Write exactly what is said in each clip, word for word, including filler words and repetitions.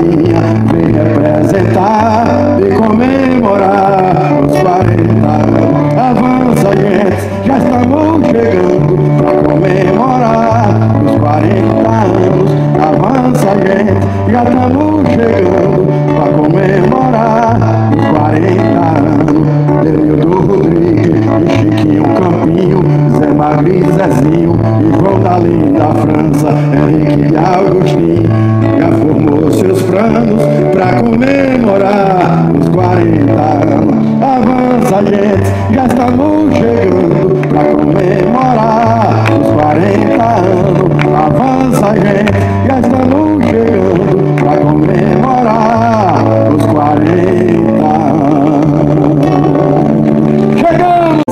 rainha vem representar e comemorar os quarenta anos. Avança, gente, já estamos chegando pra comemorar os quarenta anos. Avança, gente, já estamos chegando pra comemorar os quarenta anos. Denildo Rodrigues e Chiquinho Campinho, Zé Magri e Zezinho, João da Linda França, Henrique e Agostinho, já formou seus planos pra comemorar os quarenta anos. Avança, gente, já estamos chegando pra comemorar os quarenta anos. Avança, gente, já estamos chegando pra comemorar os quarenta anos. Chegamos!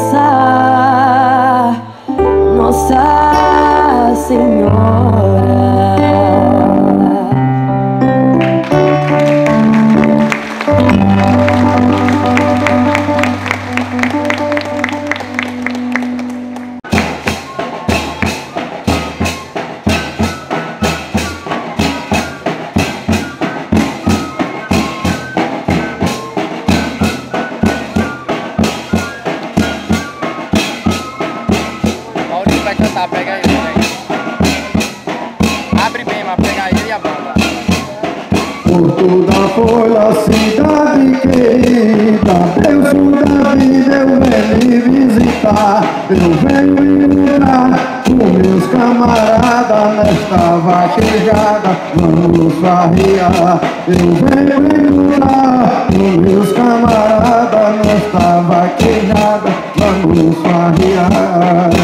Nossa Senhora, vai cantar, pega ele, pega. Abre bem, mas pega ele e a banda. Porto da Folha, cidade querida, Deus da vida, eu venho visitar. Eu venho iluminar com meus camaradas nesta vaquejada, vamos farrear. Eu venho iluminar com meus camaradas nesta vaquejada, vamos farrear.